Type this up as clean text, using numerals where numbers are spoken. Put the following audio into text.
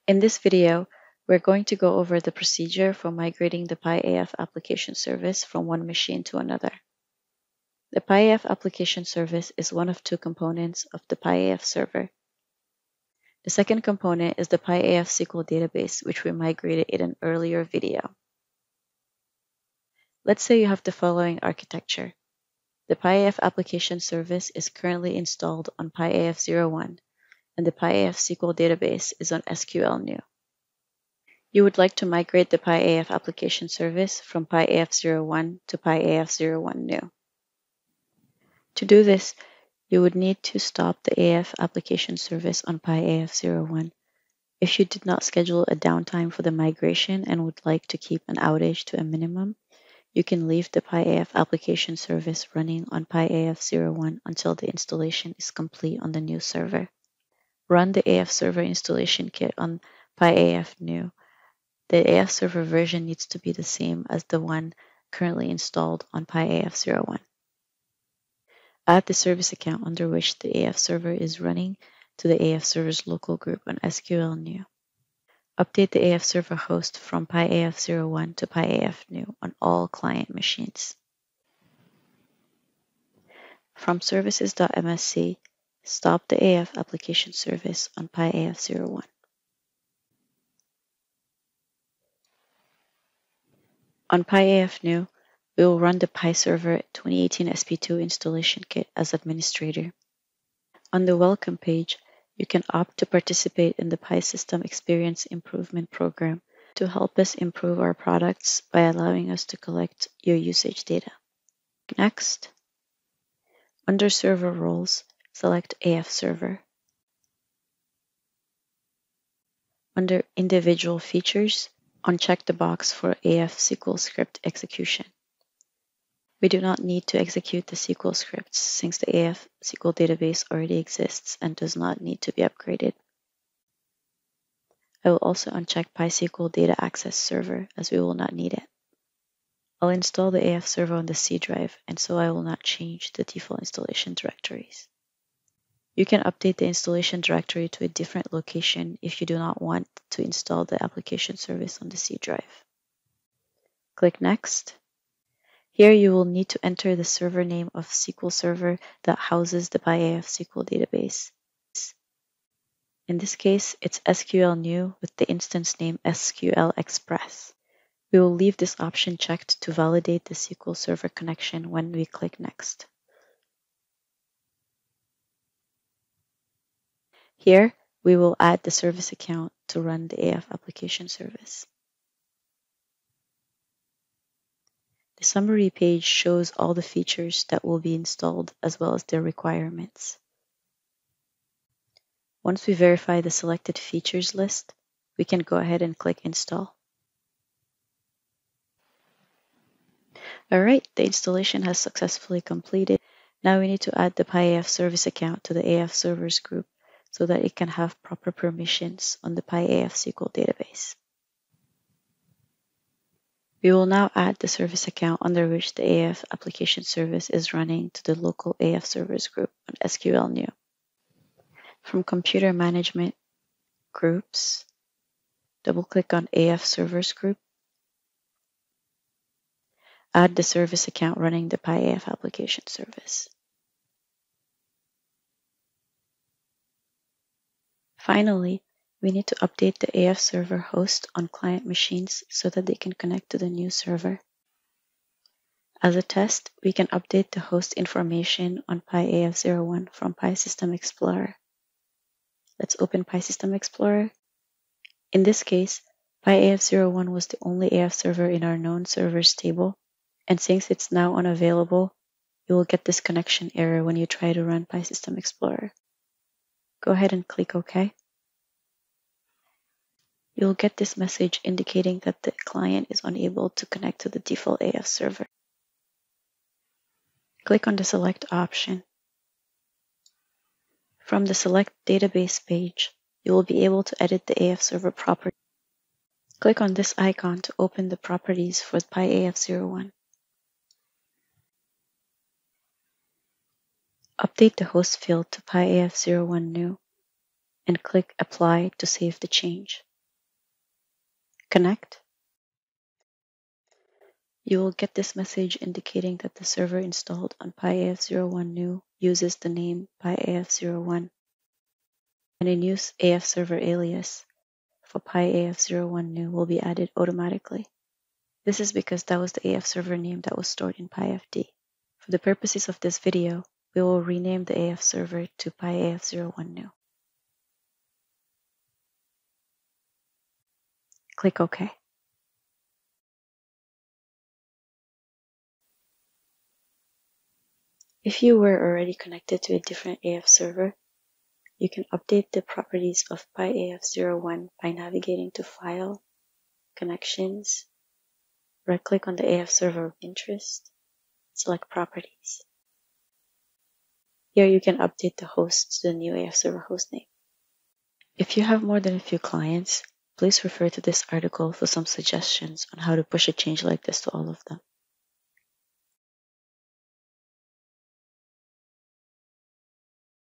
In this video, we're going to go over the procedure for migrating the PyAF application service from one machine to another. The PyAF application service is one of two components of the PyAF server. The second component is the PyAF SQL database, which we migrated in an earlier video. Let's say you have the following architecture. The PyAF application service is currently installed on PyAF 01, and the PyAF SQL database is on SQL new. You would like to migrate the PyAF application service from PyAF 01 to PyAF 01 new. To do this, you would need to stop the AF application service on PyAF 01. If you did not schedule a downtime for the migration and would like to keep an outage to a minimum, you can leave the PyAF application service running on PyAF 01 until the installation is complete on the new server. Run the AF server installation kit on PyAF new. The AF server version needs to be the same as the one currently installed on PyAF 01. Add the service account under which the AF server is running to the AF server's local group on SQL new. Update the AF server host from PyAF 01 to PyAF new on all client machines. From services.msc, stop the AF application service on PyAF 01. On PyAF new, we will run the PyServer 2018 SP2 installation kit as administrator. On the welcome page, you can opt to participate in the PySystem Experience Improvement Program to help us improve our products by allowing us to collect your usage data. Next, under Server Roles, select AF Server. Under Individual Features, uncheck the box for AF SQL script execution. We do not need to execute the SQL scripts since the AF SQL database already exists and does not need to be upgraded. I will also uncheck PySQL Data Access Server as we will not need it. I'll install the AF server on the C drive, and so I will not change the default installation directories. You can update the installation directory to a different location if you do not want to install the application service on the C drive. Click Next. Here you will need to enter the server name of SQL Server that houses the PyAF SQL database. In this case, it's SQL new with the instance name SQL Express. We will leave this option checked to validate the SQL Server connection when we click Next. Here, we will add the service account to run the AF application service. The summary page shows all the features that will be installed as well as their requirements. Once we verify the selected features list, we can go ahead and click Install. Alright, the installation has successfully completed. Now we need to add the PyAF service account to the AF servers group so that it can have proper permissions on the PyAF SQL database. We will now add the service account under which the AF application service is running to the local AF servers group on SQL new. From Computer Management, Groups, double-click on AF Servers Group. Add the service account running the PyAF application service. Finally, we need to update the AF server host on client machines so that they can connect to the new server. As a test, we can update the host information on PyAF 01 from PySystem Explorer. Let's open PySystem Explorer. In this case, PyAF 01 was the only AF server in our known servers table, and since it's now unavailable, you will get this connection error when you try to run PySystem Explorer. Go ahead and click OK. You'll get this message indicating that the client is unable to connect to the default AF server. Click on the Select option. From the Select Database page, you will be able to edit the AF server properties. Click on this icon to open the properties for PyAF 01. Update the host field to PyAF 01 new and click Apply to save the change. Connect. You will get this message indicating that the server installed on PyAF01 new uses the name PyAF01, and a new AF server alias for PyAF01 new will be added automatically. This is because that was the AF server name that was stored in PyFD. For the purposes of this video, we will rename the AF server to PyAF01 new. Click OK. If you were already connected to a different AF server, you can update the properties of PyAF01 by navigating to File, Connections, right-click on the AF server of interest, select Properties. Here you can update the host to the new AF server hostname. If you have more than a few clients, please refer to this article for some suggestions on how to push a change like this to all of them.